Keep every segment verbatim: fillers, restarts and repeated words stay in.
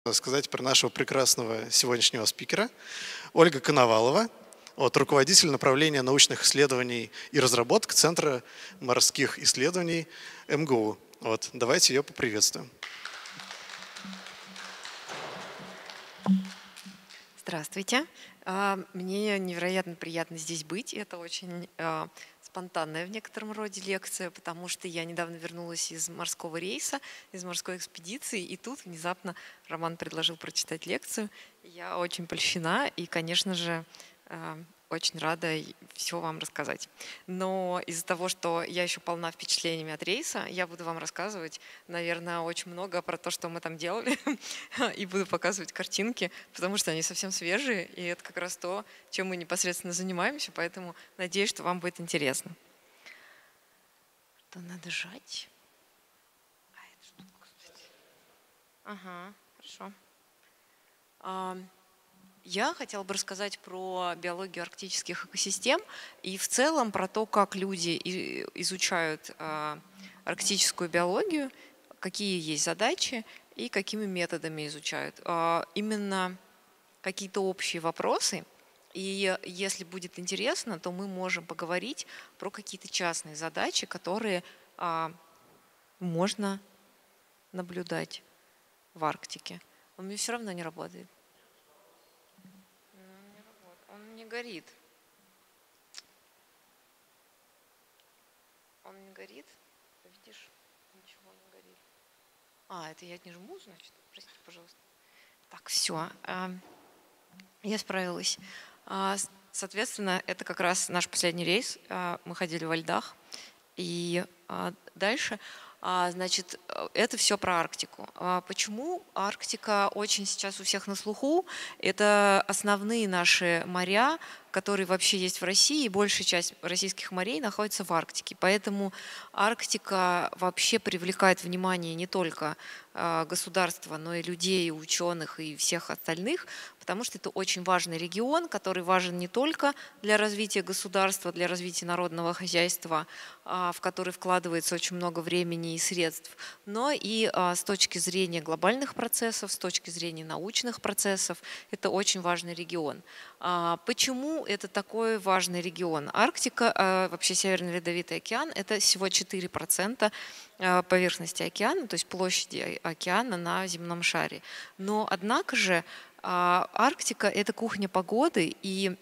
Сказать про нашего прекрасного сегодняшнего спикера. Ольга Коновалова, вот, руководитель направления научных исследований и разработок Центра морских исследований эм гэ у. Вот, давайте ее поприветствуем. Здравствуйте. Мне невероятно приятно здесь быть. Это очень спонтанная в некотором роде лекция, потому что я недавно вернулась из морского рейса, из морской экспедиции, и тут внезапно Роман предложил прочитать лекцию. Я очень польщена и, конечно же, очень рада все вам рассказать. Но из-за того, что я еще полна впечатлениями от рейса, я буду вам рассказывать, наверное, очень много про то, что мы там делали, и буду показывать картинки, потому что они совсем свежие, и это как раз то, чем мы непосредственно занимаемся, поэтому надеюсь, что вам будет интересно. Что надо жать? А это штука, кстати. Ага, хорошо. Я хотела бы рассказать про биологию арктических экосистем и в целом про то, как люди изучают арктическую биологию, какие есть задачи и какими методами изучают. Именно какие-то общие вопросы. И если будет интересно, то мы можем поговорить про какие-то частные задачи, которые можно наблюдать в Арктике. Он мне все равно не работает. Он не горит. Он не горит. Видишь, ничего не горит. А, это я не жму, значит? Простите, пожалуйста. Так, все. Я справилась. Соответственно, это как раз наш последний рейс. Мы ходили во льдах. И дальше, значит, это все про Арктику. Почему Арктика очень сейчас у всех на слуху? Это основные наши моря, которые вообще есть в России, и большая часть российских морей находится в Арктике. Поэтому Арктика вообще привлекает внимание не только государства, но и людей, ученых и всех остальных, потому что это очень важный регион, который важен не только для развития государства, для развития народного хозяйства, в который вкладывается очень много времени и средств, но и с точки зрения глобальных процессов, с точки зрения научных процессов. Это очень важный регион. Почему это такой важный регион? Арктика, вообще Северный Ледовитый океан, это всего четыре процента поверхности океана, то есть площади океана на земном шаре. Но, однако же, Арктика – это кухня погоды, и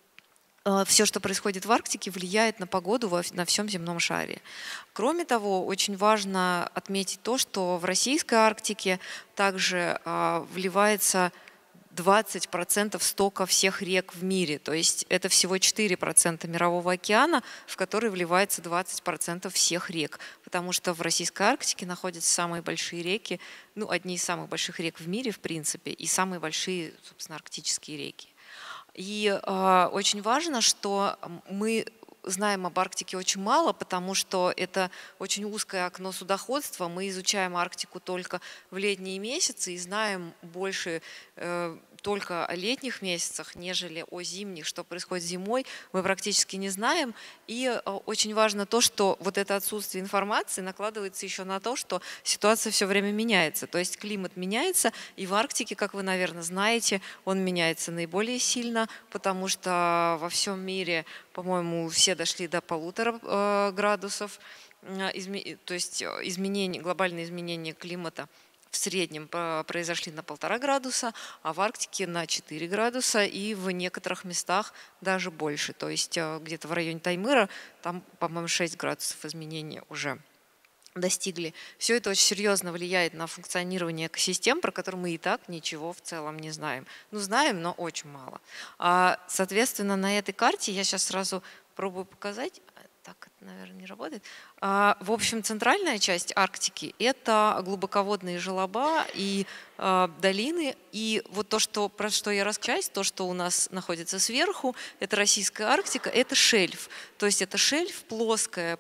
все, что происходит в Арктике, влияет на погоду на всем земном шаре. Кроме того, очень важно отметить то, что в российской Арктике также вливается двадцать процентов стока всех рек в мире. То есть это всего четыре процента мирового океана, в который вливается двадцать процентов всех рек. Потому что в российской Арктике находятся самые большие реки, ну, одни из самых больших рек в мире, в принципе, и самые большие, собственно, арктические реки. И э, очень важно, что мы знаем об Арктике очень мало, потому что это очень узкое окно судоходства. Мы изучаем Арктику только в летние месяцы и знаем больше э, только о летних месяцах, нежели о зимних. Что происходит зимой, мы практически не знаем. И э, очень важно то, что вот это отсутствие информации накладывается еще на то, что ситуация все время меняется. То есть климат меняется, и в Арктике, как вы, наверное, знаете, он меняется наиболее сильно, потому что во всем мире, по-моему, все дошли до полутора э, градусов, э, изме, то есть изменение, глобальные изменения климата в среднем произошли на полтора градуса, а в Арктике на четыре градуса, и в некоторых местах даже больше. То есть где-то в районе Таймыра, там, по-моему, шесть градусов изменения уже достигли. Все это очень серьезно влияет на функционирование экосистем, про которые мы и так ничего в целом не знаем. Ну, знаем, но очень мало. Соответственно, на этой карте я сейчас сразу пробую показать. Так, это, наверное, не работает. В общем, центральная часть Арктики – это глубоководные желоба и долины. И вот то, что, про что я рассказываю, то, что у нас находится сверху, это российская Арктика, это шельф. То есть это шельф, плоское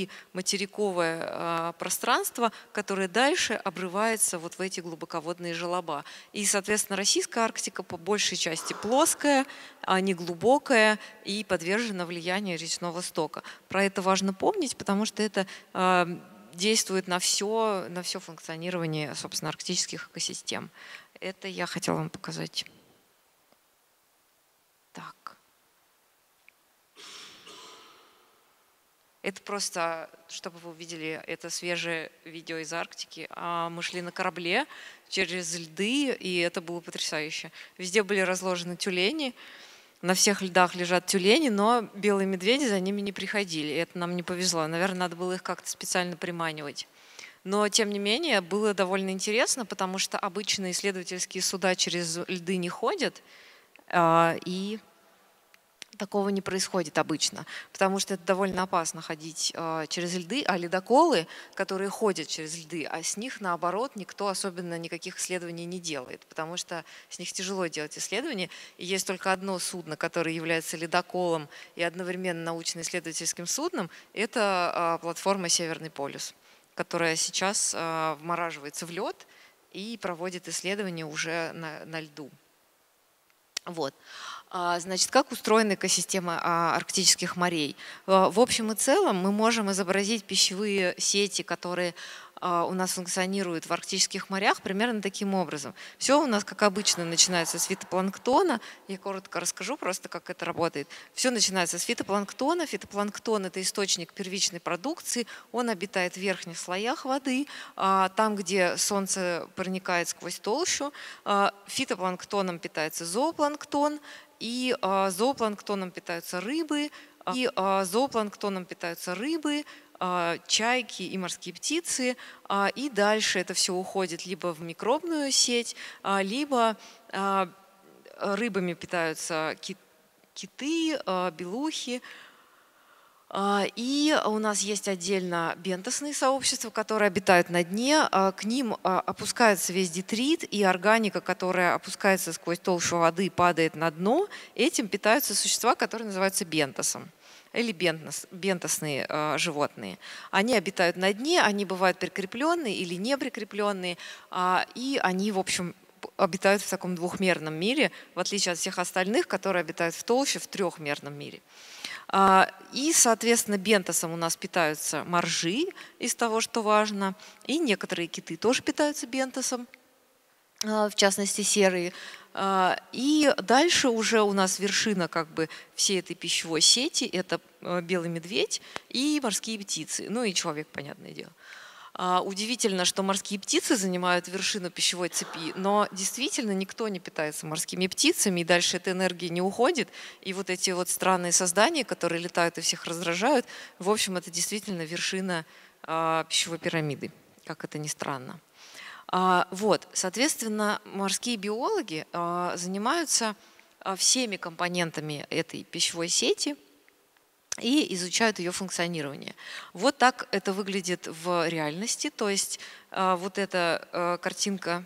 приматериковое пространство, которое дальше обрывается вот в эти глубоководные желоба. И, соответственно, российская Арктика по большей части плоская, а не глубокая и подвержена влиянию речного стока. Про это важно помнить, потому что это действует на все, на все функционирование, собственно, арктических экосистем. это я хотела вам показать. Так. Это просто, чтобы вы увидели, это свежее видео из Арктики. Мы шли на корабле через льды, и это было потрясающе. Везде были разложены тюлени, на всех льдах лежат тюлени, но белые медведи за ними не приходили. И это нам не повезло. Наверное, надо было их как-то специально приманивать. Но, тем не менее, было довольно интересно, потому что обычно исследовательские суда через льды не ходят, и такого не происходит обычно, потому что это довольно опасно ходить э, через льды, а ледоколы, которые ходят через льды, а с них, наоборот, никто особенно никаких исследований не делает, потому что с них тяжело делать исследования. И есть только одно судно, которое является ледоколом и одновременно научно-исследовательским судном, это э, платформа «Северный полюс», которая сейчас э, вмораживается в лед и проводит исследования уже на, на льду. Вот. Значит, как устроена экосистема арктических морей? В общем и целом мы можем изобразить пищевые сети, которые у нас функционируют в арктических морях, примерно таким образом. Все у нас, как обычно, начинается с фитопланктона. Я коротко расскажу просто, как это работает. Все начинается с фитопланктона. Фитопланктон – это источник первичной продукции. Он обитает в верхних слоях воды, там, где солнце проникает сквозь толщу. Фитопланктоном питается зоопланктон, и зоопланктоном питаются рыбы, и зоопланктоном питаются рыбы, чайки и морские птицы, и дальше это все уходит либо в микробную сеть, либо рыбами питаются киты, белухи. И у нас есть отдельно бентосные сообщества, которые обитают на дне. К ним опускается весь детрит, и органика, которая опускается сквозь толщу воды и падает на дно, этим питаются существа, которые называются бентосом. Или бентос, бентосные э, животные. Они обитают на дне, они бывают прикрепленные или не прикрепленные, э, и они, в общем, обитают в таком двухмерном мире, в отличие от всех остальных, которые обитают в толще, в трехмерном мире. Э, и, соответственно, бентосом у нас питаются моржи, из того, что важно, и некоторые киты тоже питаются бентосом, э, в частности, серые. И дальше уже у нас вершина как бы всей этой пищевой сети – это белый медведь и морские птицы, ну и человек, понятное дело. Удивительно, что морские птицы занимают вершину пищевой цепи, но действительно никто не питается морскими птицами, и дальше эта энергия не уходит. И вот эти вот странные создания, которые летают и всех раздражают, в общем, это действительно вершина пищевой пирамиды, как это ни странно. Вот, соответственно, морские биологи занимаются всеми компонентами этой пищевой сети и изучают ее функционирование. Вот так это выглядит в реальности, то есть вот эта картинка,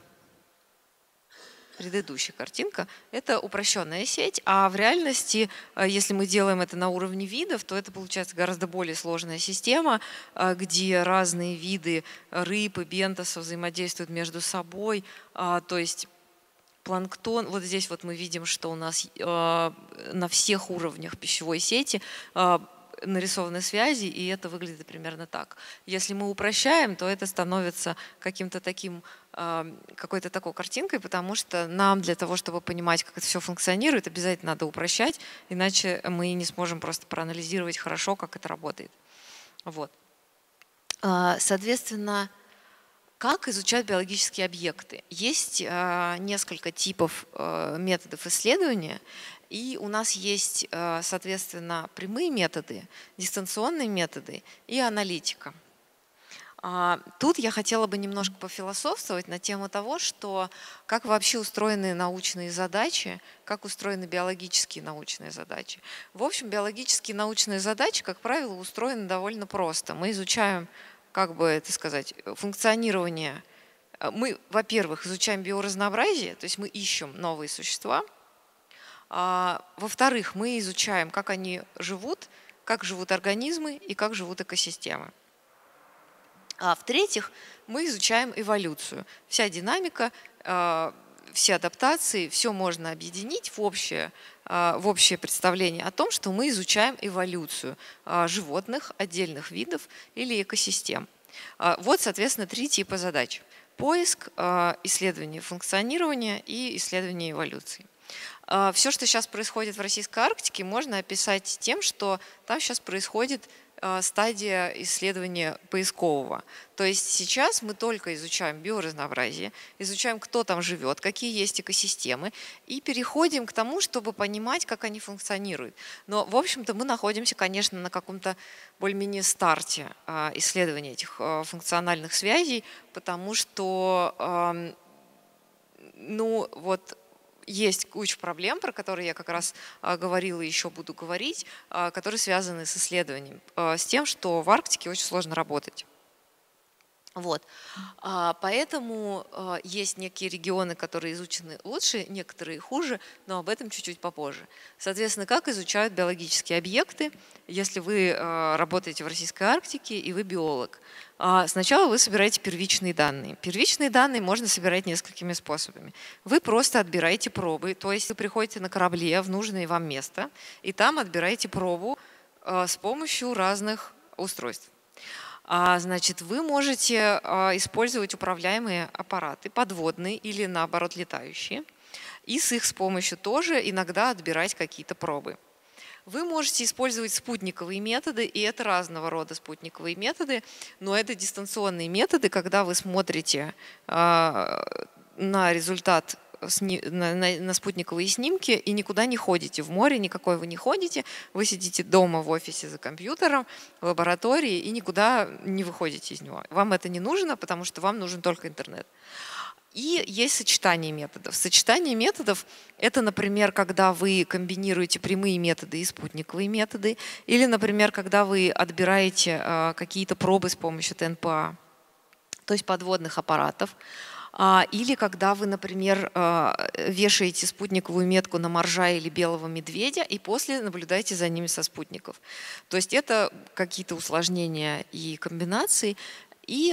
предыдущая картинка, это упрощенная сеть, а в реальности, если мы делаем это на уровне видов, то это получается гораздо более сложная система, где разные виды рыб и бентосов взаимодействуют между собой, то есть планктон, вот здесь вот мы видим, что у нас на всех уровнях пищевой сети нарисованы связи, и это выглядит примерно так. Если мы упрощаем, то это становится каким-то таким, какой-то такой картинкой, потому что нам для того, чтобы понимать, как это все функционирует, обязательно надо упрощать, иначе мы не сможем просто проанализировать хорошо, как это работает. Вот. Соответственно, как изучать биологические объекты? Есть несколько типов методов исследования. И у нас есть, соответственно, прямые методы, дистанционные методы и аналитика. Тут я хотела бы немножко пофилософствовать на тему того, что как вообще устроены научные задачи, как устроены биологические научные задачи. В общем, биологические научные задачи, как правило, устроены довольно просто. Мы изучаем, как бы это сказать, функционирование. Мы, во-первых, изучаем биоразнообразие, то есть мы ищем новые существа. Во-вторых, мы изучаем, как они живут, как живут организмы и как живут экосистемы. А в-третьих, мы изучаем эволюцию. Вся динамика, все адаптации, все можно объединить в общее, в общее представление о том, что мы изучаем эволюцию животных, отдельных видов или экосистем. Вот, соответственно, три типа задач. поиск, исследование функционирования и исследование эволюции. Все, что сейчас происходит в Российской Арктике, можно описать тем, что там сейчас происходит стадия исследования поискового. То есть сейчас мы только изучаем биоразнообразие, изучаем, кто там живет, какие есть экосистемы, и переходим к тому, чтобы понимать, как они функционируют. Но, в общем-то, мы находимся, конечно, на каком-то более-менее старте исследования этих функциональных связей, потому что, ну, вот, есть куча проблем, про которые я как раз говорила и еще буду говорить, которые связаны с исследованием, с тем, что в Арктике очень сложно работать. Вот. Поэтому есть некие регионы, которые изучены лучше, некоторые хуже, но об этом чуть-чуть попозже. Соответственно, как изучают биологические объекты, если вы работаете в Российской Арктике и вы биолог? Сначала вы собираете первичные данные. Первичные данные можно собирать несколькими способами. Вы просто отбираете пробы, то есть вы приходите на корабле в нужное вам место, и там отбираете пробу с помощью разных устройств. Значит, вы можете использовать управляемые аппараты, подводные или, наоборот, летающие, и с их с помощью тоже иногда отбирать какие-то пробы. Вы можете использовать спутниковые методы, и это разного рода спутниковые методы, но это дистанционные методы, когда вы смотрите на результат, На, на, на спутниковые снимки и никуда не ходите, в море никакой вы не ходите, вы сидите дома в офисе за компьютером, в лаборатории и никуда не выходите из него. Вам это не нужно, потому что вам нужен только интернет. И есть сочетание методов. Сочетание методов – это, например, когда вы комбинируете прямые методы и спутниковые методы, или, например, когда вы отбираете э, какие-то пробы с помощью тэ эн пэ а, то есть подводных аппаратов, или когда вы, например, вешаете спутниковую метку на моржа или белого медведя и после наблюдаете за ними со спутников. То есть это какие-то усложнения и комбинации, и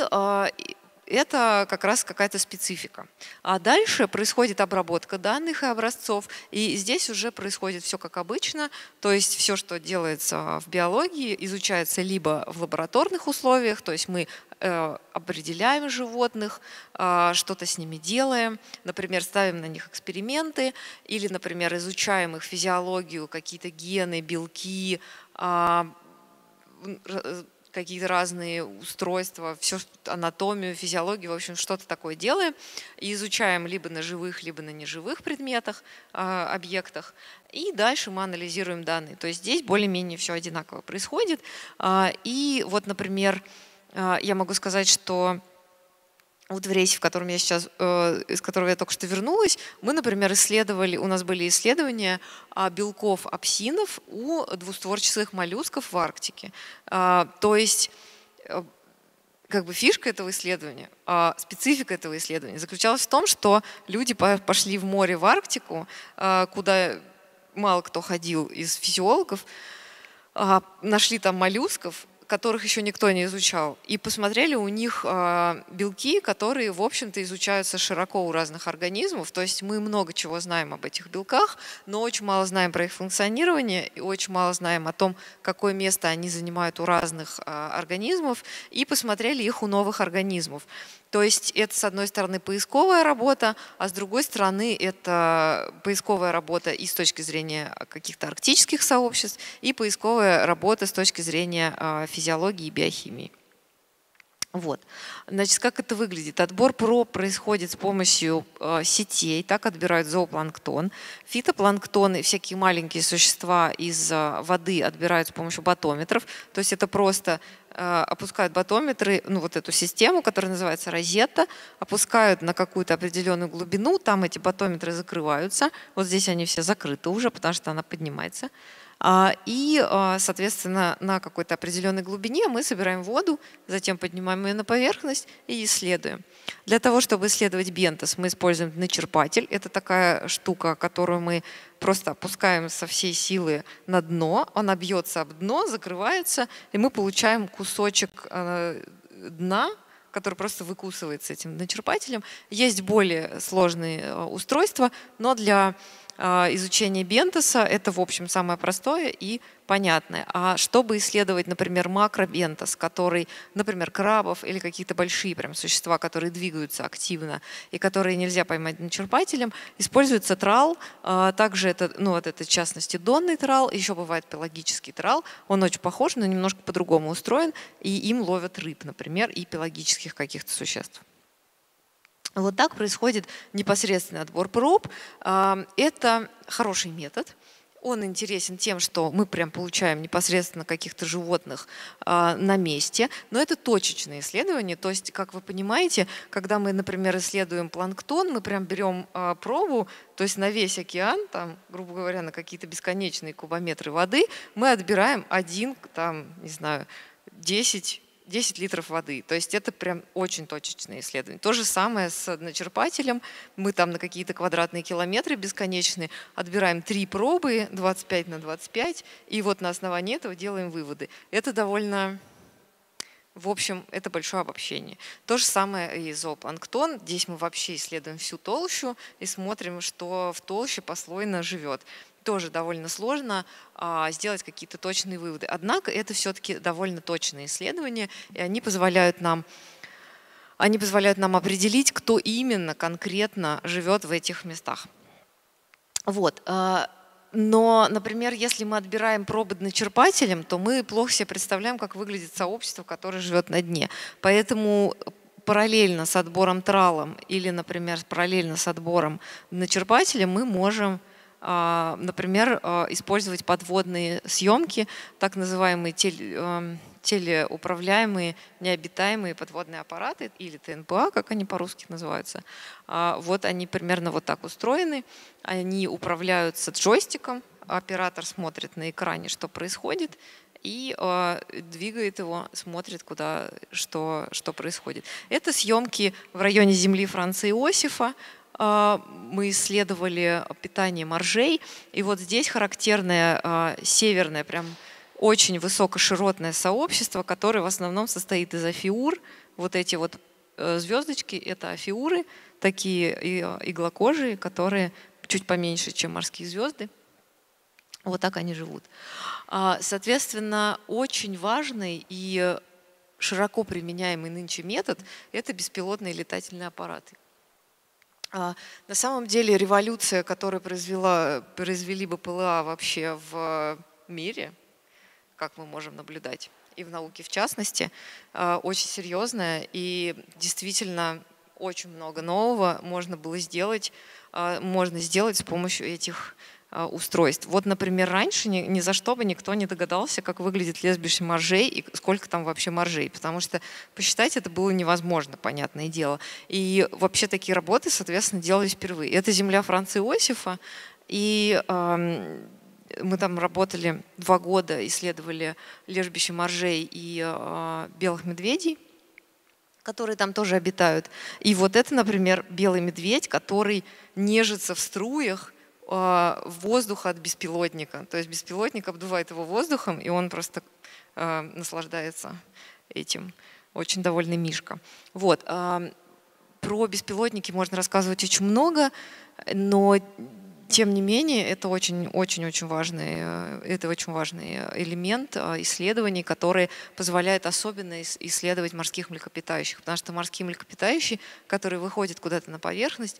это как раз какая-то специфика. А дальше происходит обработка данных и образцов, и здесь уже происходит все как обычно, то есть все, что делается в биологии, изучается либо в лабораторных условиях, то есть мы э, определяем животных, э, что-то с ними делаем, например, ставим на них эксперименты, или, например, изучаем их физиологию, какие-то гены, белки, э, какие-то разные устройства, все, анатомию, физиологию, в общем, что-то такое делаем и изучаем либо на живых, либо на неживых предметах, объектах. И дальше мы анализируем данные. То есть здесь более-менее все одинаково происходит. И вот, например, я могу сказать, что вот в рейсе, в котором я сейчас, из которого я только что вернулась, мы, например, исследовали, у нас были исследования белков апсинов у двустворчатых моллюсков в Арктике. То есть как бы фишка этого исследования, специфика этого исследования заключалась в том, что люди пошли в море в Арктику, куда мало кто ходил из физиологов, нашли там моллюсков, которых еще никто не изучал, и посмотрели у них э, белки, которые, в общем-то, изучаются широко у разных организмов. То есть мы много чего знаем об этих белках, но очень мало знаем про их функционирование и очень мало знаем о том, какое место они занимают у разных э, организмов, и посмотрели их у новых организмов. То есть это, с одной стороны, поисковая работа, а с другой стороны, это поисковая работа и с точки зрения каких-то арктических сообществ, и поисковая работа с точки зрения физиологии и биохимии. Вот. Значит, как это выглядит? Отбор проб происходит с помощью э, сетей, так отбирают зоопланктон. Фитопланктон и всякие маленькие существа из э, воды отбирают с помощью батометров. То есть это просто э, опускают батометры, ну вот эту систему, которая называется розетта, опускают на какую-то определенную глубину, там эти батометры закрываются. Вот здесь они все закрыты уже, потому что она поднимается. И, соответственно, на какой-то определенной глубине мы собираем воду, затем поднимаем ее на поверхность и исследуем. Для того, чтобы исследовать бентос, мы используем начерпатель. Это такая штука, которую мы просто опускаем со всей силы на дно. Она бьется об дно, закрывается, и мы получаем кусочек дна, который просто выкусывается этим начерпателем. Есть более сложные устройства, но для изучение бентоса, это, в общем, самое простое и понятное. А чтобы исследовать, например, макробентос, который, например, крабов или какие-то большие прям существа, которые двигаются активно и которые нельзя поймать начерпателем, используется трал. Также это, ну вот это в частности донный трал, еще бывает пелагический трал. Он очень похож, но немножко по-другому устроен, и им ловят рыб, например, и пелагических каких-то существ. Вот так происходит непосредственный отбор проб. Это хороший метод. Он интересен тем, что мы прям получаем непосредственно каких-то животных на месте. Но это точечные исследования. То есть, как вы понимаете, когда мы, например, исследуем планктон, мы прям берем пробу, то есть на весь океан, там, грубо говоря, на какие-то бесконечные кубометры воды, мы отбираем один, там, не знаю, десять десять литров воды. То есть это прям очень точечное исследование. То же самое с начерпателем. Мы там на какие-то квадратные километры бесконечные отбираем три пробы, двадцать пять на двадцать пять, и вот на основании этого делаем выводы. Это довольно... В общем, это большое обобщение. То же самое и зоопланктон. Здесь мы вообще исследуем всю толщу и смотрим, что в толще послойно живет. Тоже довольно сложно а, сделать какие-то точные выводы. Однако это все-таки довольно точные исследования, и они позволяют нам, они позволяют нам определить, кто именно конкретно живет в этих местах. Вот. Но, например, если мы отбираем пробы начерпателем, то мы плохо себе представляем, как выглядит сообщество, которое живет на дне. Поэтому параллельно с отбором тралом или, например, параллельно с отбором начерпателем мы можем, например, использовать подводные съемки, так называемые теле, телеуправляемые необитаемые подводные аппараты, или Т Н П А, как они по-русски называются. Вот они примерно вот так устроены. Они управляются джойстиком, оператор смотрит на экране, что происходит, и двигает его, смотрит, куда, что, что происходит. Это съемки в районе земли Франца Иосифа. Мы исследовали питание моржей, и вот здесь характерное северное, прям очень высокоширотное сообщество, которое в основном состоит из афиур. Вот эти вот звездочки – это афиуры, такие иглокожие, которые чуть поменьше, чем морские звезды. Вот так они живут. Соответственно, очень важный и широко применяемый нынче метод – это беспилотные летательные аппараты. На самом деле революция, которую произвела, произвели бэ пэ эл а вообще в мире, как мы можем наблюдать, и в науке в частности, очень серьезная, и действительно очень много нового можно было сделать, можно сделать с помощью этих устройств. Вот, например, раньше ни, ни за что бы никто не догадался, как выглядит лежбище моржей и сколько там вообще моржей, потому что посчитать это было невозможно, понятное дело. И вообще такие работы, соответственно, делались впервые. Это земля Франца Иосифа, и э, мы там работали два года, исследовали лежбище моржей и э, белых медведей, которые там тоже обитают. И вот это, например, белый медведь, который нежится в струях воздуха от беспилотника. То есть беспилотник обдувает его воздухом, и он просто э, наслаждается этим. Очень довольный мишка. Вот. Э, про беспилотники можно рассказывать очень много, но тем не менее это очень-очень-очень важный, это очень важный элемент исследований, который позволяет особенно исследовать морских млекопитающих. Потому что морские млекопитающие, которые выходят куда-то на поверхность,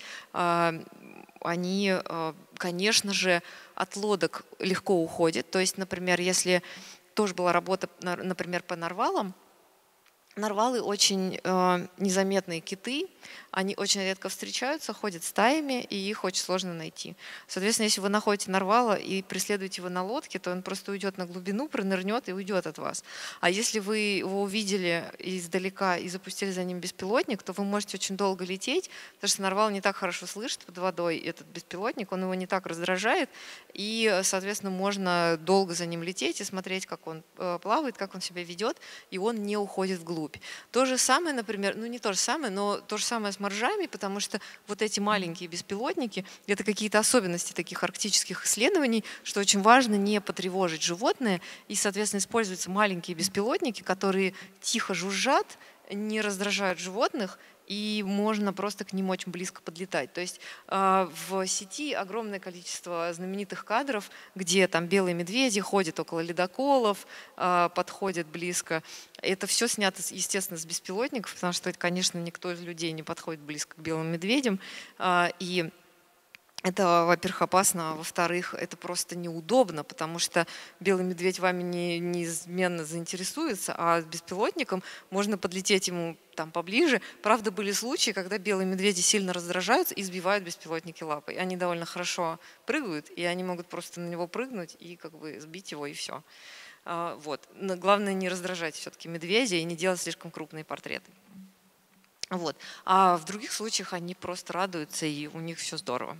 они, конечно же, от лодок легко уходят. То есть, например, если тоже была работа, например, по нарвалам, нарвалы очень э, незаметные киты, они очень редко встречаются, ходят стаями, и их очень сложно найти. Соответственно, если вы находите нарвала и преследуете его на лодке, то он просто уйдет на глубину, пронырнет и уйдет от вас. А если вы его увидели издалека и запустили за ним беспилотник, то вы можете очень долго лететь, потому что нарвал не так хорошо слышит под водой этот беспилотник, он его не так раздражает, и, соответственно, можно долго за ним лететь и смотреть, как он э, плавает, как он себя ведет, и он не уходит вглубь. То же самое, например, ну не то же самое, но то же самое с моржами, потому что вот эти маленькие беспилотники, это какие-то особенности таких арктических исследований, что очень важно не потревожить животное, и, соответственно, используются маленькие беспилотники, которые тихо жужжат, не раздражают животных и можно просто к ним очень близко подлетать. То есть э, в сети огромное количество знаменитых кадров, где там белые медведи ходят около ледоколов, э, подходят близко. Это все снято, естественно, с беспилотников, потому что, конечно, никто из людей не подходит близко к белым медведям. Э, и это, во-первых, опасно, а во-вторых, это просто неудобно, потому что белый медведь вами не, неизменно заинтересуется, а с беспилотником можно подлететь ему там поближе. Правда, были случаи, когда белые медведи сильно раздражаются и сбивают беспилотники лапой. Они довольно хорошо прыгают, и они могут просто на него прыгнуть и как бы сбить его, и все. Вот. Но главное не раздражать все-таки медведя и не делать слишком крупные портреты. Вот. А в других случаях они просто радуются, и у них все здорово.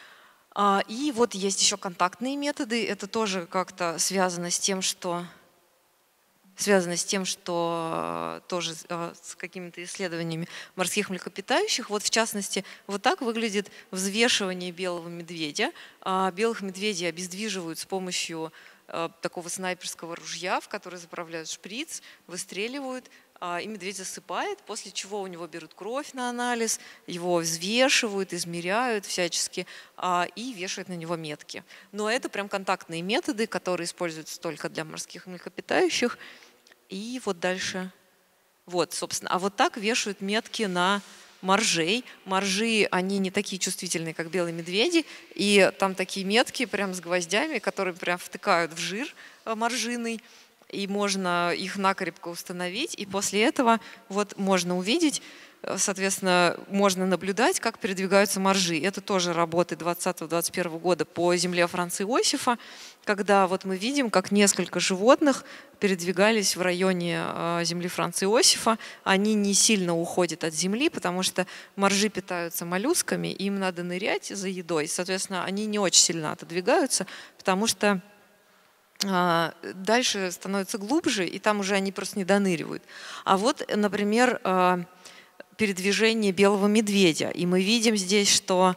И вот есть еще контактные методы. Это тоже как-то связано с тем, что связано с тем, что тоже с какими-то исследованиями морских млекопитающих. Вот в частности, вот так выглядит взвешивание белого медведя. Белых медведей обездвиживают с помощью такого снайперского ружья, в который заправляют шприц, выстреливают, и медведь засыпает, после чего у него берут кровь на анализ, его взвешивают, измеряют всячески и вешают на него метки. Но это прям контактные методы, которые используются только для морских млекопитающих. И вот дальше, вот, собственно, а вот так вешают метки на моржей. Моржи, они не такие чувствительные, как белые медведи, и там такие метки прям с гвоздями, которые прям втыкают в жир моржиный, и можно их накрепко установить, и после этого вот можно увидеть, соответственно, можно наблюдать, как передвигаются моржи. Это тоже работы двадцатого-двадцать первого года по земле Франца Иосифа, когда вот мы видим, как несколько животных передвигались в районе земли Франца Иосифа. Они не сильно уходят от земли, потому что моржи питаются моллюсками, им надо нырять за едой. Соответственно, они не очень сильно отодвигаются, потому что дальше становится глубже, и там уже они просто не доныривают. А вот, например, передвижение белого медведя. И мы видим здесь, что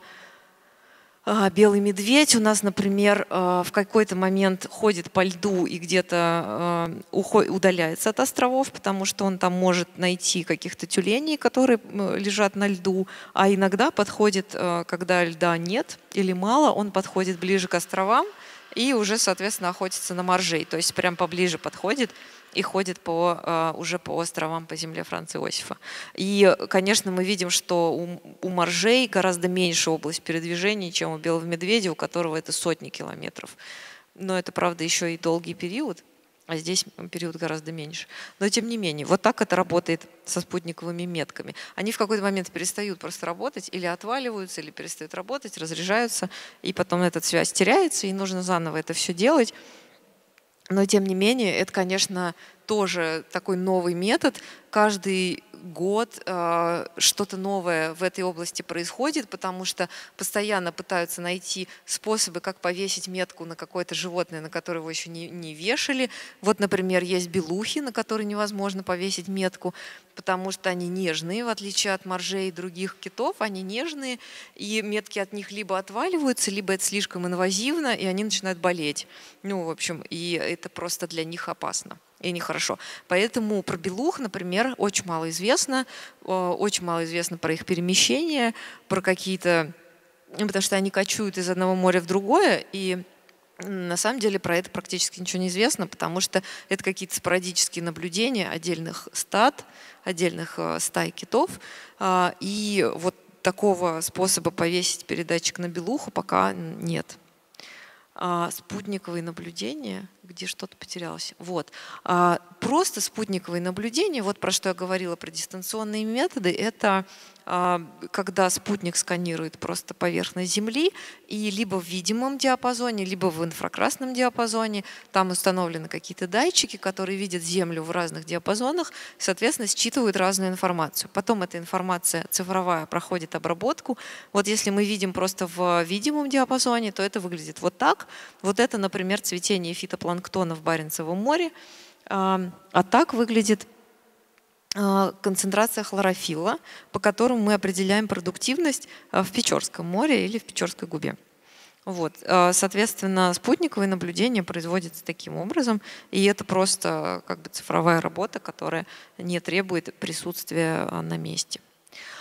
белый медведь у нас, например, в какой-то момент ходит по льду и где-то удаляется от островов, потому что он там может найти каких-то тюленей, которые лежат на льду, а иногда подходит, когда льда нет или мало, он подходит ближе к островам, и уже, соответственно, охотится на моржей. То есть прям поближе подходит и ходит по, уже по островам, по земле Франца Иосифа. И, конечно, мы видим, что у, у моржей гораздо меньше область передвижения, чем у белого медведя, у которого это сотни километров. Но это, правда, еще и долгий период, а здесь период гораздо меньше. Но, тем не менее, вот так это работает со спутниковыми метками. Они в какой-то момент перестают просто работать, или отваливаются, или перестают работать, разряжаются, и потом эта связь теряется, и нужно заново это все делать. Но, тем не менее, это, конечно, тоже такой новый метод. Каждый год э, что-то новое в этой области происходит, потому что постоянно пытаются найти способы, как повесить метку на какое-то животное, на которое его еще не, не вешали. Вот, например, есть белухи, на которые невозможно повесить метку, потому что они нежные, в отличие от моржей и других китов, они нежные, и метки от них либо отваливаются, либо это слишком инвазивно, и они начинают болеть. Ну, в общем, и это просто для них опасно и нехорошо. Поэтому про белух, например, очень мало известно, очень мало известно про их перемещение, про какие-то, потому что они кочуют из одного моря в другое, и на самом деле про это практически ничего не известно, потому что это какие-то спорадические наблюдения отдельных стад, отдельных стай китов, и вот такого способа повесить передатчик на белуху пока нет. Спутниковые наблюдения, где что-то потерялось. Вот. Просто спутниковые наблюдения, вот про что я говорила, про дистанционные методы, это когда спутник сканирует просто поверхность Земли, и либо в видимом диапазоне, либо в инфракрасном диапазоне, там установлены какие-то датчики, которые видят Землю в разных диапазонах, соответственно, считывают разную информацию. Потом эта информация цифровая проходит обработку. Вот если мы видим просто в видимом диапазоне, то это выглядит вот так. Вот это, например, цветение фитопланктона в Баренцевом море. А так выглядит концентрация хлорофилла, по которому мы определяем продуктивность в Печорском море или в Печорской губе. Вот. Соответственно, спутниковые наблюдения производятся таким образом, и это просто как бы цифровая работа, которая не требует присутствия на месте.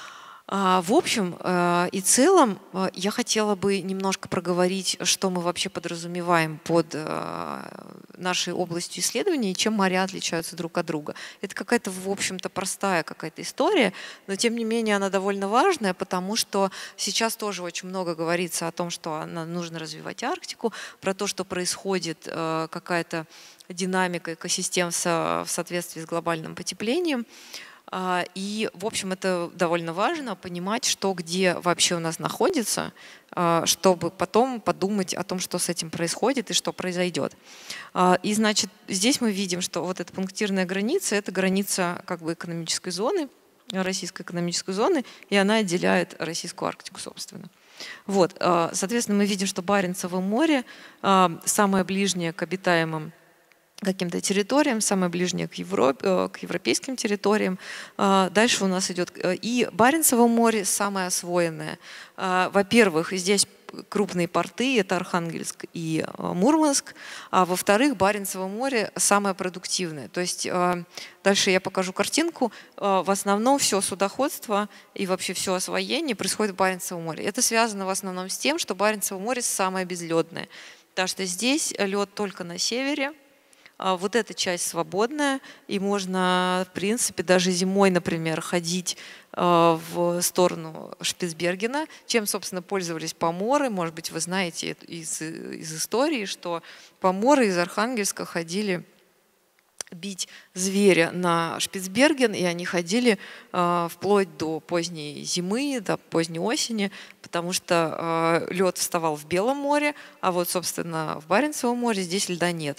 В общем и целом, я хотела бы немножко проговорить, что мы вообще подразумеваем под нашей областью исследований и чем моря отличаются друг от друга. Это какая-то, в общем-то, простая какая-то история, но тем не менее она довольно важная, потому что сейчас тоже очень много говорится о том, что нужно развивать Арктику, про то, что происходит какая-то динамика экосистем в соответствии с глобальным потеплением. И, в общем, это довольно важно понимать, что где вообще у нас находится, чтобы потом подумать о том, что с этим происходит и что произойдет. И, значит, здесь мы видим, что вот эта пунктирная граница – это граница как бы экономической зоны, российской экономической зоны, и она отделяет Российскую Арктику, собственно. Вот, соответственно, мы видим, что Баренцево море самое ближнее к обитаемым каким-то территориям, самое ближнее к, Европе, к европейским территориям. Дальше у нас идет и Баренцево море, самое освоенное. Во-первых, здесь крупные порты, это Архангельск и Мурманск, а во-вторых, Баренцево море самое продуктивное. То есть дальше я покажу картинку. В основном все судоходство и вообще все освоение происходит в Баренцевом море. Это связано в основном с тем, что Баренцево море самое безледное, потому что здесь лед только на севере. Вот эта часть свободная, и можно, в принципе, даже зимой, например, ходить в сторону Шпицбергена, чем, собственно, пользовались поморы. Может быть, вы знаете из, из истории, что поморы из Архангельска ходили бить зверя на Шпицберген, и они ходили э, вплоть до поздней зимы, до поздней осени, потому что э, лед вставал в Белом море, а вот, собственно, в Баренцевом море здесь льда нет.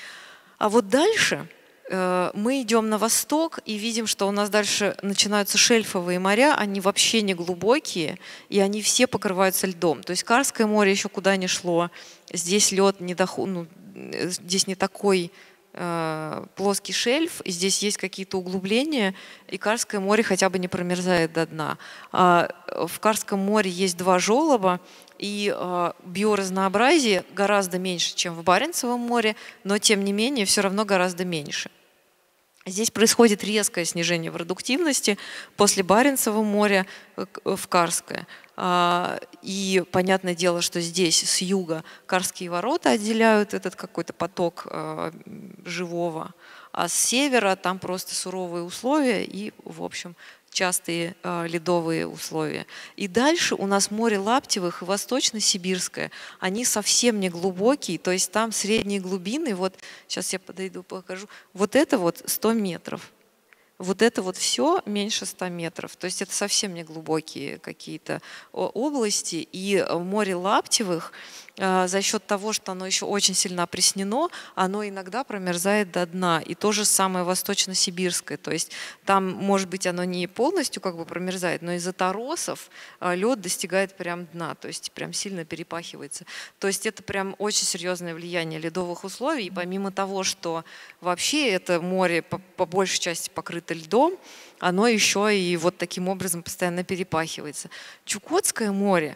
А вот дальше э, мы идем на восток и видим, что у нас дальше начинаются шельфовые моря, они вообще не глубокие, и они все покрываются льдом. То есть Карское море еще куда ни шло, здесь лед не, доху, ну, здесь не такой э, плоский шельф, и здесь есть какие-то углубления, и Карское море хотя бы не промерзает до дна. А в Карском море есть два желоба, и э, биоразнообразие гораздо меньше, чем в Баренцевом море, но тем не менее все равно гораздо меньше. Здесь происходит резкое снижение продуктивности после Баренцева моря в Карское. Э, и понятное дело, что здесь с юга Карские ворота отделяют этот какой-то поток э, живого, а с севера там просто суровые условия и, в общем, частые э, ледовые условия. И дальше у нас море Лаптевых и Восточно-Сибирское. Они совсем не глубокие, то есть там средние глубины, вот сейчас я подойду, покажу, вот это вот сто метров. Вот это вот все меньше ста метров. То есть это совсем не глубокие какие-то области. И море Лаптевых за счет того, что оно еще очень сильно опреснено, оно иногда промерзает до дна. И то же самое Восточно-Сибирское. То есть там, может быть, оно не полностью как бы промерзает, но из-за торосов лед достигает прям дна, то есть прям сильно перепахивается. То есть это прям очень серьезное влияние ледовых условий. И помимо того, что вообще это море по, по большей части покрыто льдом, оно еще и вот таким образом постоянно перепахивается. Чукотское море,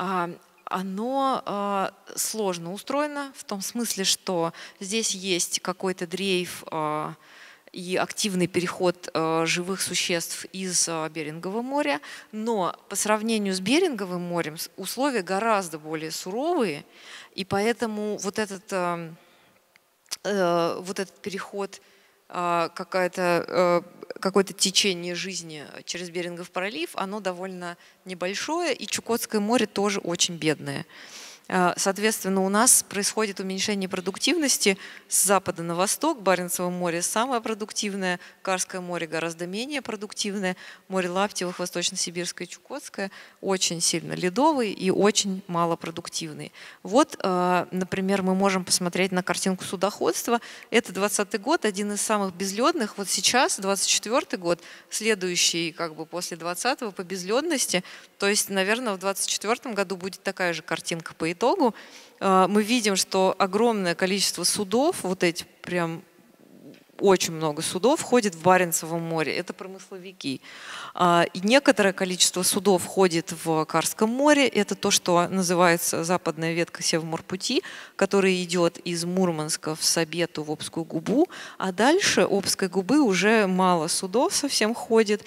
оно э, сложно устроено в том смысле, что здесь есть какой-то дрейф э, и активный переход э, живых существ из э, Берингового моря, но по сравнению с Беринговым морем условия гораздо более суровые, и поэтому вот этот, э, э, вот этот переход, э, какая-то э, какое-то течение жизни через Берингов пролив, оно довольно небольшое, и Чукотское море тоже очень бедное. Соответственно, у нас происходит уменьшение продуктивности с запада на восток. Баренцево море самое продуктивное, Карское море гораздо менее продуктивное, море Лаптевых, Восточно-Сибирское, Чукотское очень сильно ледовые и очень малопродуктивные. Вот, например, мы можем посмотреть на картинку судоходства. Это двадцатый год, один из самых безлюдных. Вот сейчас, двадцать четвёртый год, следующий как бы после двадцатого по безлюдности. То есть, наверное, в двадцать четвёртом году будет такая же картинка по итогу. Мы видим, что огромное количество судов, вот эти прям очень много судов входит в Баренцево море. Это промысловики. И некоторое количество судов входит в Карском море. Это то, что называется западная ветка Севморпути, которая идет из Мурманска в Сабету, в Обскую губу. А дальше Обской губы уже мало судов совсем ходит.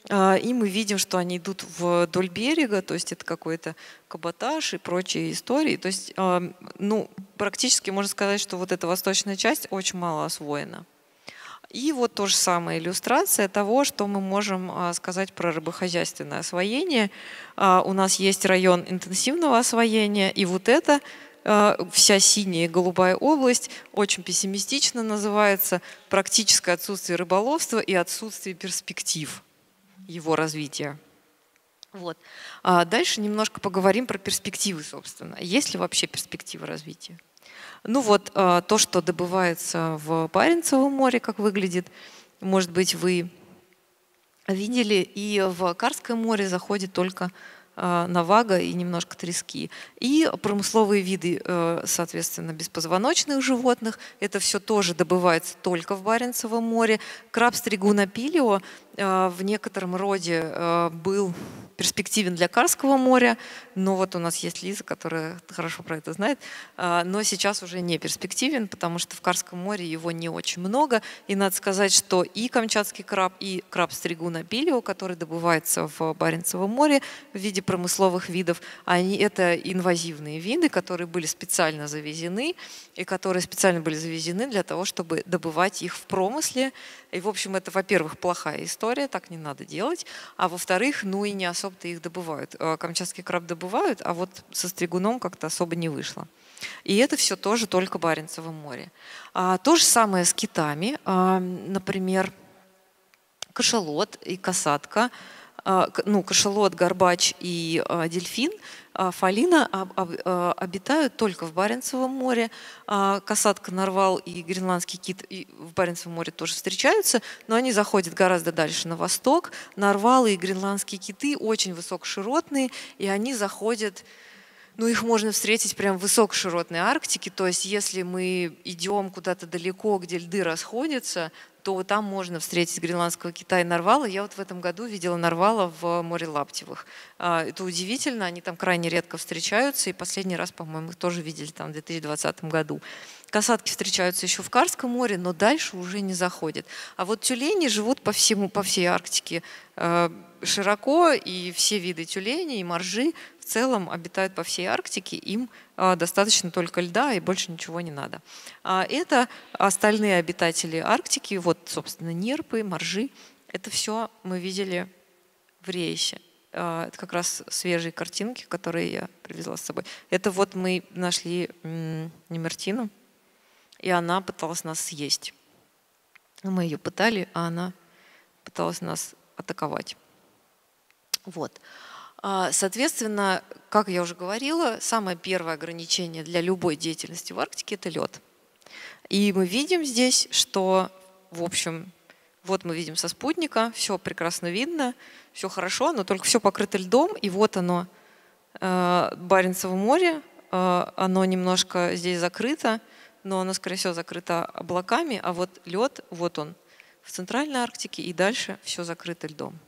И мы видим, что они идут вдоль берега, то есть это какой-то каботаж и прочие истории. То есть ну, практически можно сказать, что вот эта восточная часть очень мало освоена. И вот то же самое иллюстрация того, что мы можем сказать про рыбохозяйственное освоение. У нас есть район интенсивного освоения, и вот это вся синяя и голубая область очень пессимистично называется практическое отсутствие рыболовства и отсутствие перспектив его развития. Вот. А дальше немножко поговорим про перспективы, собственно. Есть ли вообще перспективы развития? Ну вот то, что добывается в Баренцевом море, как выглядит, может быть, вы видели, и в Карское море заходит только навага и немножко трески. И промысловые виды, соответственно, беспозвоночных животных. Это все тоже добывается только в Баренцевом море. Краб стригуна пилио в некотором роде был перспективен для Карского моря, но вот у нас есть Лиза, которая хорошо про это знает, но сейчас уже не перспективен, потому что в Карском море его не очень много. И надо сказать, что и камчатский краб, и краб стригуна пилио, который добывается в Баренцевом море в виде промысловых видов, они это инвазивные виды, которые были специально завезены, и которые специально были завезены для того, чтобы добывать их в промысле. И, в общем, это, во-первых, плохая история, так не надо делать, а во-вторых, ну и не особо-то их добывают. Камчатский краб добывают, а вот со стригуном как-то особо не вышло. И это все тоже только Баренцево море. А, то же самое с китами. А, например, кашалот и касатка, а, ну, кашалот, горбач и а, дельфин, а, фалина а, а, обитают только в Баренцевом море. А, касатка, нарвал и гренландский кит и в Баренцевом море тоже встречаются, но они заходят гораздо дальше на восток. Нарвалы и гренландские киты очень высокоширотные, и они заходят. Ну, их можно встретить прямо в высокоширотной Арктике, то есть если мы идем куда-то далеко, где льды расходятся, то там можно встретить гренландского кита и нарвала. Я вот в этом году видела нарвала в море Лаптевых. Это удивительно, они там крайне редко встречаются, и последний раз, по-моему, их тоже видели там в две тысячи двадцатом году. Касатки встречаются еще в Карском море, но дальше уже не заходят. А вот тюлени живут по, всему, по всей Арктике широко, и все виды тюленей и моржи в целом обитают по всей Арктике, им достаточно только льда и больше ничего не надо. А это остальные обитатели Арктики, вот, собственно, нерпы, моржи, это все мы видели в рейсе. Это как раз свежие картинки, которые я привезла с собой. Это вот мы нашли немертину, и она пыталась нас съесть. Мы ее пытали, а она пыталась нас атаковать. Вот. Соответственно, как я уже говорила, самое первое ограничение для любой деятельности в Арктике – это лед. И мы видим здесь, что, в общем, вот мы видим со спутника, все прекрасно видно, все хорошо, но только все покрыто льдом, и вот оно, Баренцево море, оно немножко здесь закрыто, но оно, скорее всего, закрыто облаками, а вот лед, вот он, в Центральной Арктике, и дальше все закрыто льдом.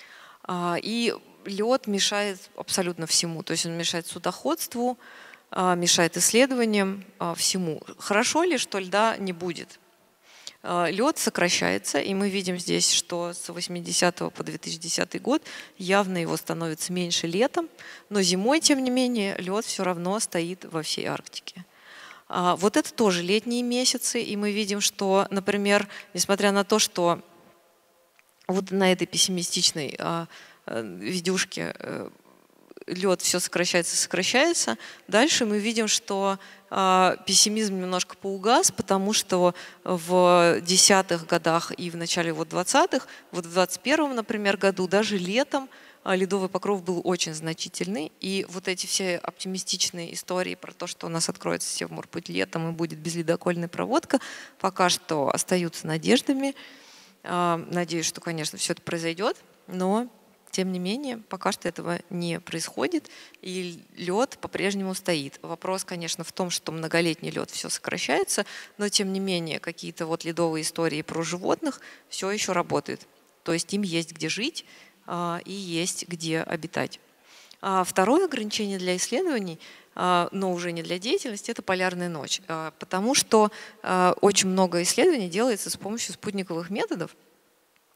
И лед мешает абсолютно всему. То есть он мешает судоходству, мешает исследованиям, всему. Хорошо ли, что льда не будет? Лед сокращается, и мы видим здесь, что с восьмидесятого по две тысячи десятый год явно его становится меньше летом, но зимой, тем не менее, лед все равно стоит во всей Арктике. Вот это тоже летние месяцы, и мы видим, что, например, несмотря на то, что вот на этой пессимистичной видюшке лед все сокращается, сокращается. Дальше мы видим, что пессимизм немножко поугас, потому что в десятых годах и в начале вот двадцатых, вот в двадцать первом, например, году, даже летом ледовый покров был очень значительный. И вот эти все оптимистичные истории про то, что у нас откроется Севморпуть летом и будет безледокольная проводка, пока что остаются надеждами. Надеюсь, что, конечно, все это произойдет, но тем не менее, пока что этого не происходит, и лед по-прежнему стоит. Вопрос, конечно, в том, что многолетний лед все сокращается, но тем не менее какие-то вот ледовые истории про животных все еще работают. То есть им есть где жить и есть где обитать. Второе ограничение для исследований, но уже не для деятельности, это полярная ночь, потому что очень много исследований делается с помощью спутниковых методов.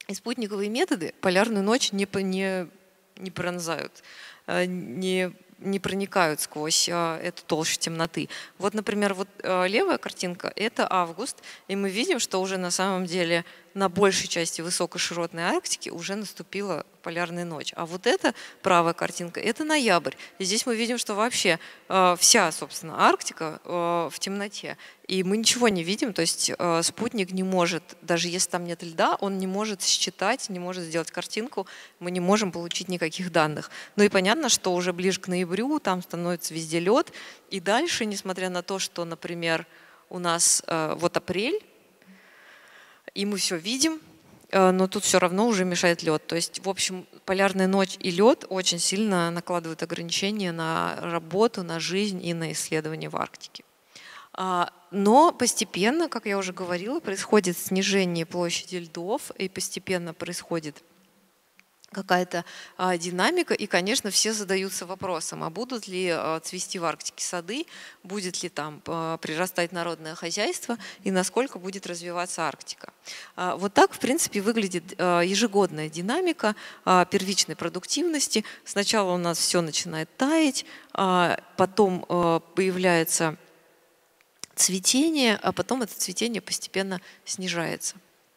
И спутниковые методы полярную ночь не, не, не пронзают, не, не проникают сквозь эту толщу темноты. Вот, например, вот левая картинка – это август, и мы видим, что уже на самом деле на большей части высокоширотной Арктики уже наступила полярная ночь. А вот эта правая картинка – это ноябрь. И здесь мы видим, что вообще э, вся, собственно, Арктика э, в темноте. И мы ничего не видим, то есть э, спутник не может, даже если там нет льда, он не может считать, не может сделать картинку, мы не можем получить никаких данных. Ну и понятно, что уже ближе к ноябрю там становится везде лед. И дальше, несмотря на то, что, например, у нас э, вот апрель, и мы все видим, но тут все равно уже мешает лед. То есть, в общем, полярная ночь и лед очень сильно накладывают ограничения на работу, на жизнь и на исследования в Арктике. Но постепенно, как я уже говорила, происходит снижение площади льдов, и постепенно происходит какая-то а, динамика, и, конечно, все задаются вопросом, а будут ли а, цвести в Арктике сады, будет ли там а, прирастать народное хозяйство и насколько будет развиваться Арктика. А, вот так, в принципе, выглядит а, ежегодная динамика а, первичной продуктивности. Сначала у нас все начинает таять, а, потом а, появляется цветение, а потом это цветение постепенно снижается.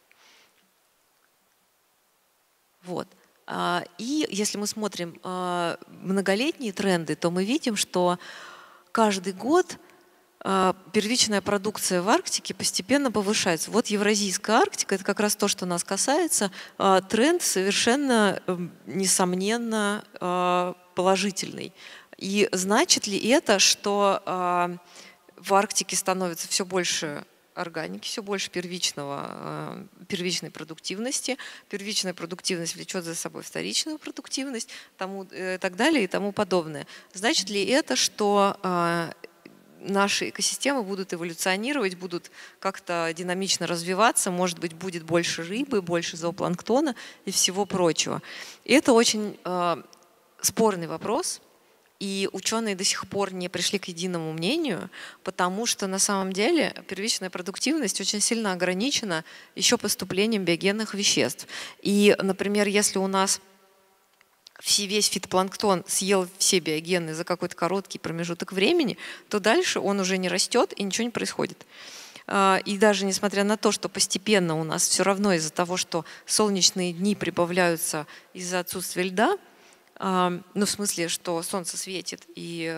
Вот. И если мы смотрим многолетние тренды, то мы видим, что каждый год первичная продукция в Арктике постепенно повышается. Вот Евразийская Арктика, это как раз то, что нас касается. Тренд совершенно, несомненно, положительный. И значит ли это, что в Арктике становится все больше органики, все больше первичного, первичной продуктивности. Первичная продуктивность влечет за собой вторичную продуктивность, тому, и так далее и тому подобное. Значит ли это, что наши экосистемы будут эволюционировать, будут как-то динамично развиваться, может быть, будет больше рыбы, больше зоопланктона и всего прочего? И это очень спорный вопрос. И ученые до сих пор не пришли к единому мнению, потому что на самом деле первичная продуктивность очень сильно ограничена еще поступлением биогенных веществ. И, например, если у нас весь фитопланктон съел все биогены за какой-то короткий промежуток времени, то дальше он уже не растет и ничего не происходит. И даже несмотря на то, что постепенно у нас все равно из-за того, что солнечные дни прибавляются из-за отсутствия льда, ну, в смысле, что солнце светит, и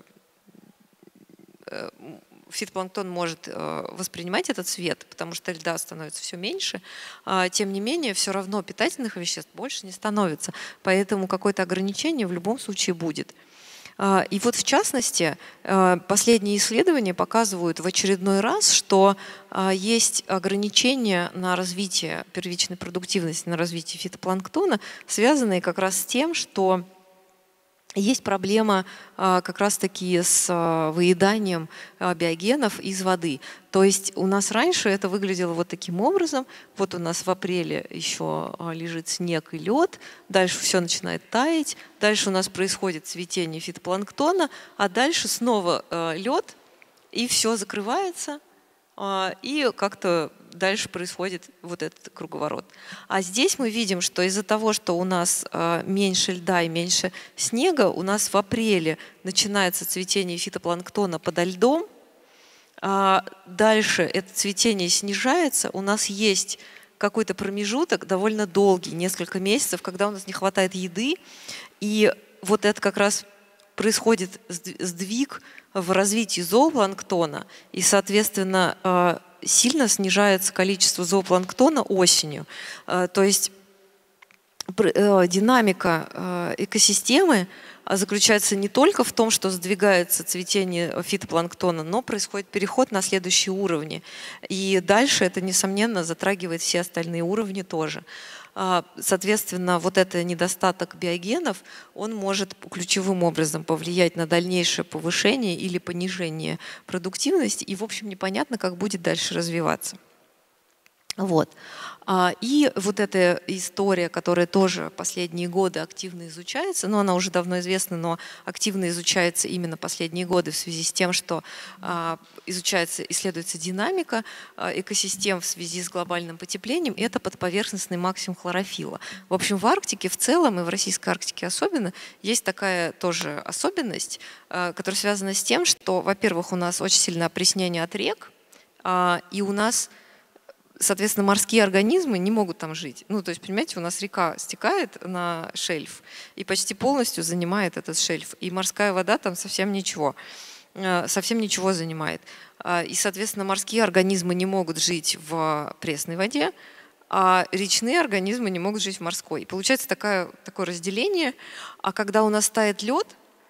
фитопланктон может воспринимать этот свет, потому что льда становится все меньше, тем не менее, все равно питательных веществ больше не становится. Поэтому какое-то ограничение в любом случае будет. И вот в частности, последние исследования показывают в очередной раз, что есть ограничения на развитие первичной продуктивности, на развитие фитопланктона, связанные как раз с тем, что есть проблема как раз-таки с выеданием биогенов из воды. То есть у нас раньше это выглядело вот таким образом. Вот у нас в апреле еще лежит снег и лед, дальше все начинает таять, дальше у нас происходит цветение фитопланктона, а дальше снова лед, и все закрывается, и как-то дальше происходит вот этот круговорот. А здесь мы видим, что из-за того, что у нас меньше льда и меньше снега, у нас в апреле начинается цветение фитопланктона подо льдом, а дальше это цветение снижается, у нас есть какой-то промежуток довольно долгий, несколько месяцев, когда у нас не хватает еды, и вот это как раз происходит сдвиг в развитии зоопланктона, и, соответственно, сильно снижается количество зоопланктона осенью. То есть динамика экосистемы заключается не только в том, что сдвигается цветение фитопланктона, но происходит переход на следующие уровни. И дальше это, несомненно, затрагивает все остальные уровни тоже. Соответственно, вот этот недостаток биогенов, он может ключевым образом повлиять на дальнейшее повышение или понижение продуктивности, и, в общем, непонятно, как будет дальше развиваться. Вот. И вот эта история, которая тоже последние годы активно изучается, но она уже давно известна, но активно изучается именно последние годы в связи с тем, что изучается, исследуется динамика экосистем в связи с глобальным потеплением, и это подповерхностный максимум хлорофилла. В общем, в Арктике в целом и в российской Арктике особенно есть такая тоже особенность, которая связана с тем, что, во-первых, у нас очень сильное опреснение от рек, и у нас соответственно, морские организмы не могут там жить. Ну, то есть, понимаете, у нас река стекает на шельф и почти полностью занимает этот шельф. И морская вода там совсем ничего, совсем ничего занимает. И, соответственно, морские организмы не могут жить в пресной воде, а речные организмы не могут жить в морской. И получается такое, такое разделение. А когда у нас тает лед,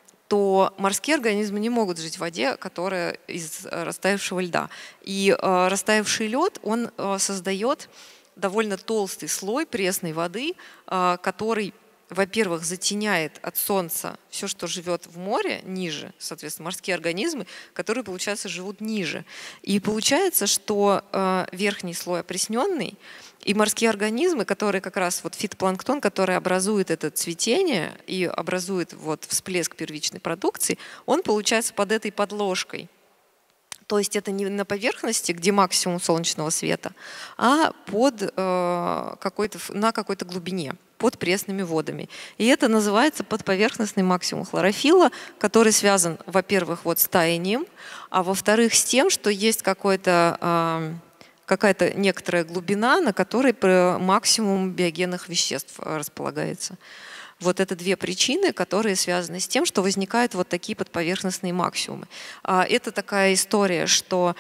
то морские организмы не могут жить в воде, которая из растаявшего льда. И э, растаявший лед, он э, создает довольно толстый слой пресной воды, э, который, во-первых, затеняет от солнца все, что живет в море, ниже, соответственно, морские организмы, которые, получается, живут ниже. И получается, что э, верхний слой опресненный, и морские организмы, которые как раз вот фитопланктон, который образует это цветение и образует вот всплеск первичной продукции, он получается под этой подложкой. То есть это не на поверхности, где максимум солнечного света, а под, э, какой-то, на какой-то глубине, под пресными водами. И это называется подповерхностный максимум хлорофилла, который связан, во-первых, вот с таянием, а во-вторых, с тем, что есть какой-то... Э, какая-то некоторая глубина, на которой максимум биогенных веществ располагается. Вот это две причины, которые связаны с тем, что возникают вот такие подповерхностные максимумы. Это такая история, что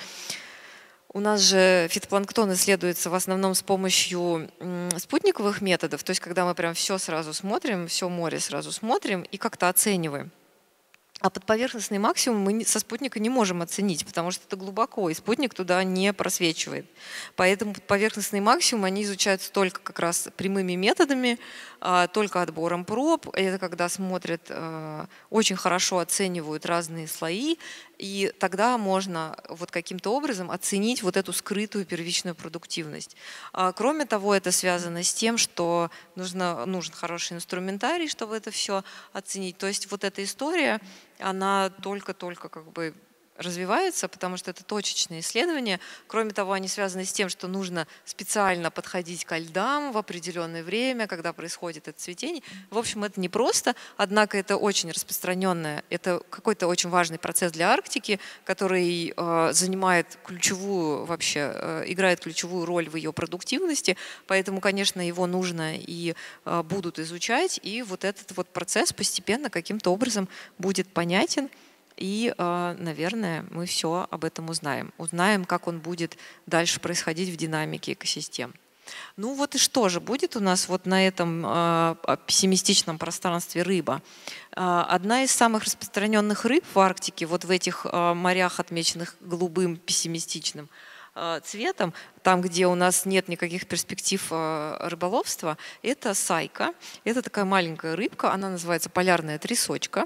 у нас же фитопланктон исследуется в основном с помощью спутниковых методов, то есть когда мы прям все сразу смотрим, все море сразу смотрим и как-то оцениваем. А подповерхностный максимум мы со спутника не можем оценить, потому что это глубоко, и спутник туда не просвечивает. Поэтому подповерхностный максимум они изучаются только как раз прямыми методами, только отбором проб. Это когда смотрят, очень хорошо оценивают разные слои, и тогда можно вот каким-то образом оценить вот эту скрытую первичную продуктивность. Кроме того, это связано с тем, что нужно, нужен хороший инструментарий, чтобы это все оценить. То есть вот эта история, она только-только как бы развивается, потому что это точечные исследования. Кроме того, они связаны с тем, что нужно специально подходить ко льдам в определенное время, когда происходит это цветение. В общем, это не просто, однако это очень распространенное, это какой-то очень важный процесс для Арктики, который э, занимает ключевую, вообще э, играет ключевую роль в ее продуктивности, поэтому, конечно, его нужно и э, будут изучать, и вот этот вот процесс постепенно каким-то образом будет понятен. И, наверное, мы все об этом узнаем. Узнаем, как он будет дальше происходить в динамике экосистем. Ну вот и что же будет у нас вот на этом пессимистичном пространстве рыба? Одна из самых распространенных рыб в Арктике, вот в этих морях, отмеченных голубым пессимистичным цветом, там, где у нас нет никаких перспектив рыболовства, это сайка. Это такая маленькая рыбка, она называется полярная трясочка.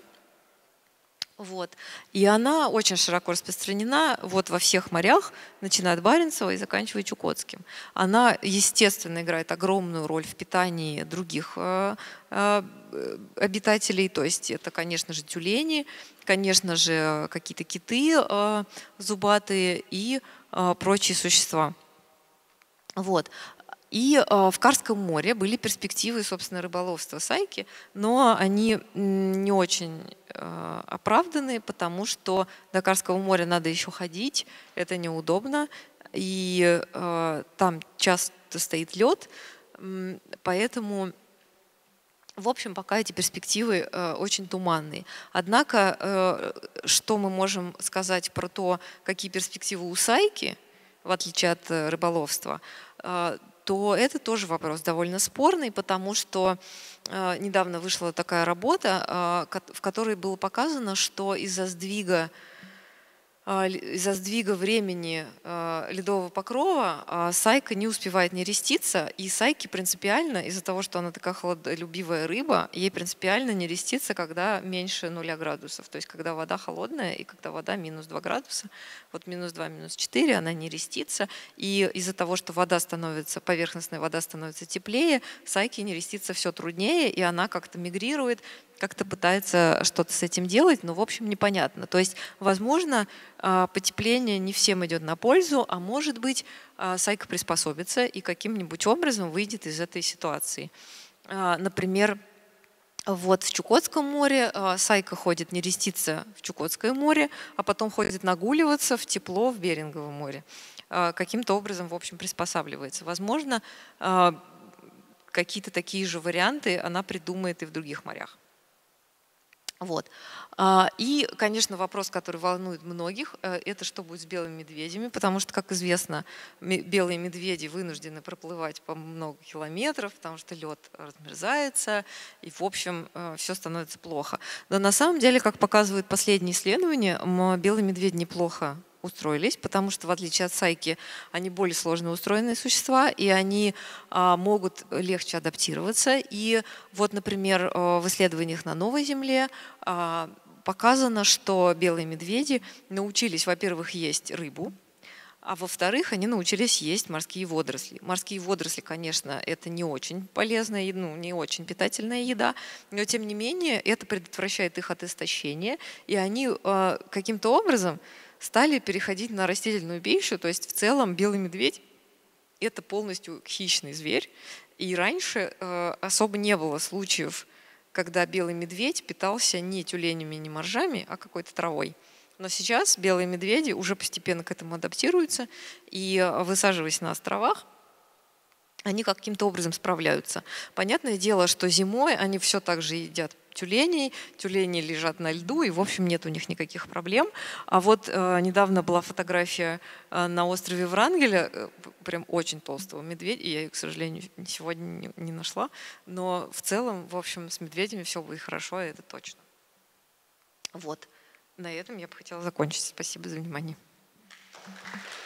Вот. И она очень широко распространена вот во всех морях, начиная от Баренцева и заканчивая Чукотским. Она, естественно, играет огромную роль в питании других э, э, обитателей. То есть это, конечно же, тюлени, конечно же, какие-то киты э, зубатые и э, прочие существа. Вот. И э, в Карском море были перспективы, собственно, рыболовства сайки, но они не очень э, оправданы, потому что до Карского моря надо еще ходить, это неудобно, и э, там часто стоит лед, э, поэтому, в общем, пока эти перспективы э, очень туманные. Однако, э, что мы можем сказать про то, какие перспективы у сайки, в отличие от э, рыболовства, э, то это тоже вопрос довольно спорный, потому что э, недавно вышла такая работа, э, в которой было показано, что из-за сдвига из-за сдвига времени ледового покрова сайка не успевает нереститься, и сайке принципиально, из-за того, что она такая холодолюбивая рыба, ей принципиально нереститься, когда меньше нуля градусов, то есть когда вода холодная и когда вода минус два градуса, вот минус два, минус четыре, она не рестится, и из-за того, что вода становится, поверхностная вода становится теплее, сайке нереститься все труднее, и она как-то мигрирует, как-то пытается что-то с этим делать, но в общем непонятно. То есть, возможно, потепление не всем идет на пользу, а может быть, сайка приспособится и каким-нибудь образом выйдет из этой ситуации. Например, вот в Чукотском море сайка ходит нереститься в Чукотское море, а потом ходит нагуливаться в тепло в Беринговом море. Каким-то образом, в общем, приспосабливается. Возможно, какие-то такие же варианты она придумает и в других морях. Вот. И, конечно, вопрос, который волнует многих, это что будет с белыми медведями, потому что, как известно, белые медведи вынуждены проплывать по много километров, потому что лед размерзается, и, в общем, все становится плохо. Но на самом деле, как показывают последние исследования, белые медведи неплохо устроились, потому что, в отличие от сайки, они более сложно устроенные существа, и они а, могут легче адаптироваться. И вот, например, в исследованиях на Новой Земле а, показано, что белые медведи научились, во-первых, есть рыбу, а во-вторых, они научились есть морские водоросли. Морские водоросли, конечно, это не очень полезная, ну, не очень питательная еда, но, тем не менее, это предотвращает их от истощения, и они а, каким-то образом стали переходить на растительную пищу, то есть в целом белый медведь – это полностью хищный зверь. И раньше э, особо не было случаев, когда белый медведь питался не тюленями, не моржами, а какой-то травой. Но сейчас белые медведи уже постепенно к этому адаптируются, и, высаживаясь на островах, они каким-то образом справляются. Понятное дело, что зимой они все так же едят тюленей, тюлени лежат на льду, и, в общем, нет у них никаких проблем. А вот э, недавно была фотография э, на острове Врангеля, э, прям очень толстого медведя, я ее, к сожалению, сегодня не, не нашла, но в целом, в общем, с медведями все будет хорошо, это точно. Вот. На этом я бы хотела закончить. Спасибо за внимание.